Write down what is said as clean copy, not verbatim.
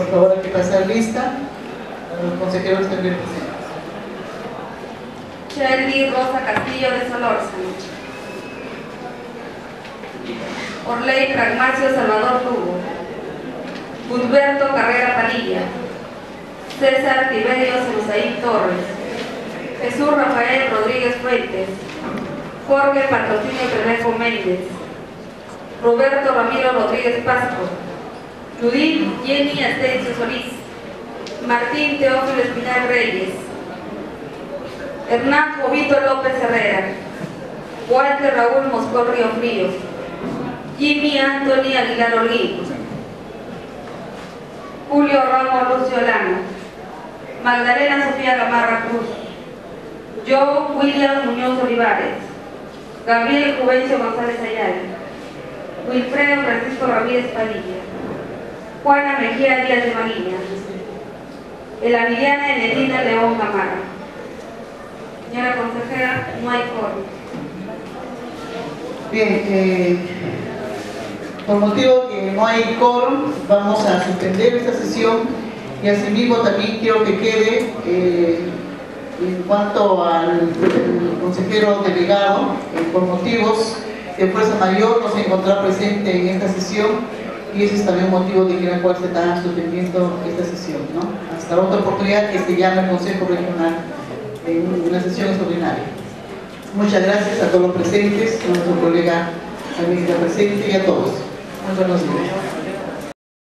Por favor, hay que pasar lista. Los consejeros están bien presentes. Shelly Rosa Castillo de Solórzano. Orley Pragmacio Salvador Lugo. Gusberto Carrera Padilla. César Tiberio Celusaín Torres. Jesús Rafael Rodríguez Fuentes. Jorge Patrocinio Trenejo Méndez. Roberto Ramiro Rodríguez Pasco. Judith Jenny Astencio Solís. Martín Teófilo Espinal Reyes. Hernán Jovito López Herrera. Walter Raúl Moscón Río Frío. Jimmy Anthony Aguilar Holguín. Julio Ramos Lucio Lano. Magdalena Sofía Gamarra Cruz. Joe William Muñoz Olivares. Gabriel Juvencio González Ayala. Wilfredo Francisco Ramírez Padilla. Juana Mejía Díaz de Mariña. Elamiliana Enetina León Gamara. Señora consejera, no hay quórum. Bien, por motivo que no hay quórum, vamos a suspender esta sesión y asimismo también quiero que quede en cuanto al consejero delegado, por motivos de fuerza mayor no se encontrará presente en esta sesión y ese es también un motivo de la cual se está suspendiendo esta sesión, ¿no? Hasta otra oportunidad que se llame el Consejo Regional en una sesión extraordinaria. Muchas gracias a todos los presentes, a nuestro colega también está presente y a todos. Muy buenos días.